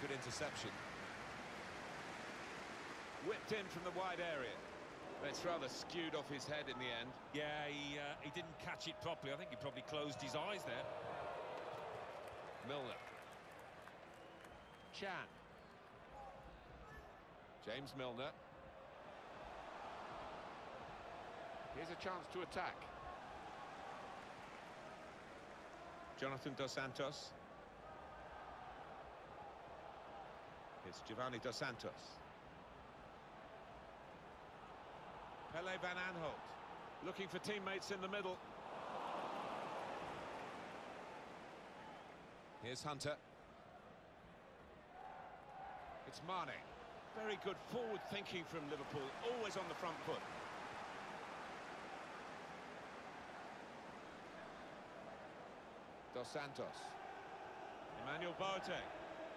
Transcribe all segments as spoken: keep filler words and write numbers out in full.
good interception. Whipped in from the wide area. But it's rather skewed off his head in the end. Yeah, he, uh, he didn't catch it properly. I think he probably closed his eyes there. Milner. Chan. James Milner. Here's a chance to attack. Jonathan Dos Santos. It's Giovanni Dos Santos. Pele van Aanholt, looking for teammates in the middle. Here's Hunter. It's Mane. Very good forward thinking from Liverpool, always on the front foot. Dos Santos. Emmanuel Boateng.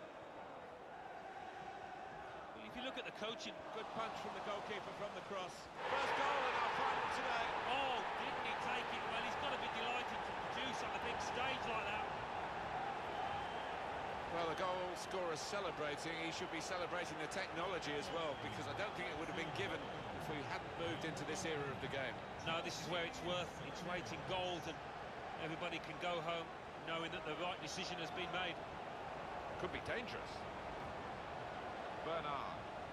If you look at the coaching... Good punch from the goalkeeper from the cross. First goal in our final today. Oh, didn't he take it well? He's got to be delighted to produce on a big stage like that. Well, the goal scorer celebrating. He should be celebrating the technology as well, because I don't think it would have been given if we hadn't moved into this era of the game. No, this is where it's worth its weight in gold, and everybody can go home knowing that the right decision has been made. Could be dangerous. Bernard.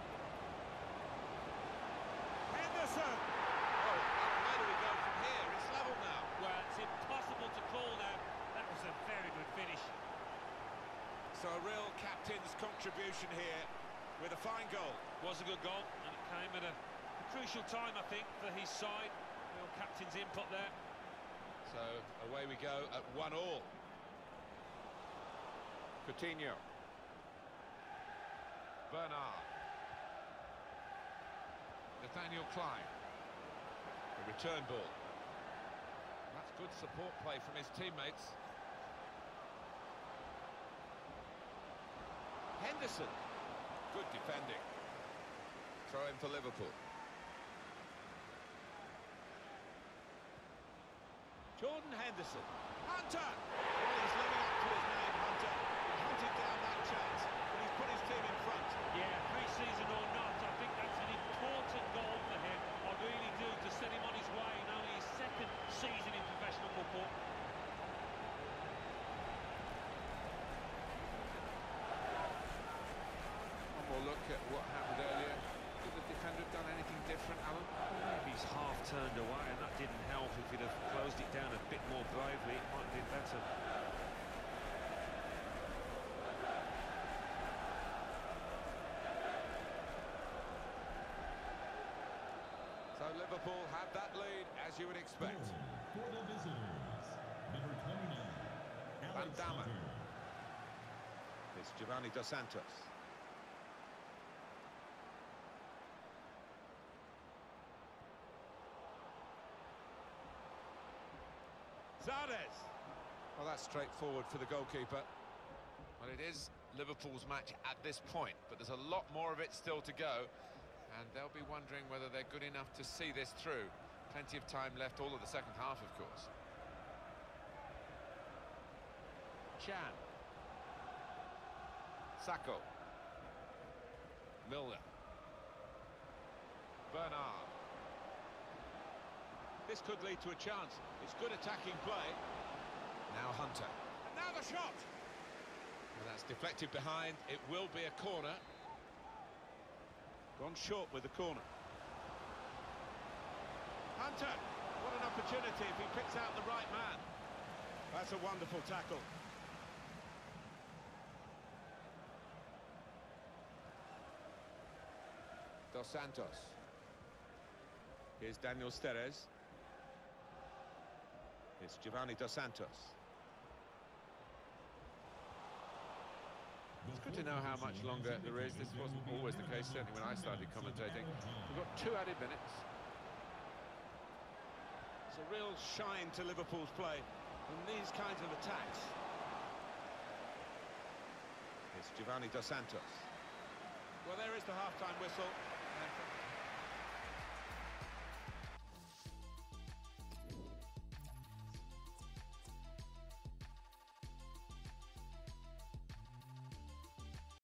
Henderson! Oh, where do we go from here? It's level now. Well, it's impossible to call now. That was a very good finish. So a real captain's contribution here with a fine goal. Was a good goal, and it came at a, a crucial time, I think, for his side. Real captain's input there. So away we go at one all. Coutinho. Bernard. Nathaniel Klein. The return ball. That's good support play from his teammates. Henderson. Good defending. Throw in for Liverpool. Jordan Henderson. Hunter! Well, he's living up to his name, Hunter. He hunted down that chance, and he's put his team in front. Yeah, pre-season or not, I think that's an important goal for him. I really do, to set him on his way in only his second season in professional football. One more look at what happened earlier. Could the defender have done anything different, Alan? Maybe he's half turned away, and that didn't help. If he'd have closed it down a bit more bravely, it might have been better. So Liverpool have that lead, as you would expect. For the visitors, number twenty-nine, Van Alex Damme. Hunter. It's Giovanni Dos Santos. Zardes. Well, that's straightforward for the goalkeeper. Well, it is Liverpool's match at this point, but there's a lot more of it still to go, and they'll be wondering whether they're good enough to see this through. Plenty of time left, all of the second half, of course. Chan. Sacco. Milner. Bernard. This could lead to a chance. It's good attacking play. Now Hunter. And now the shot! Well, that's deflected behind. It will be a corner. Gone short with the corner. Hunter! What an opportunity if he picks out the right man. That's a wonderful tackle. Dos Santos. Here's Daniel Steres. It's Giovanni Dos Santos. It's good to know how much longer there is. This wasn't always the case, certainly when I started commentating. We've got two added minutes. It's a real shine to Liverpool's play in these kinds of attacks. It's Giovanni Dos Santos. Well, there is the half-time whistle.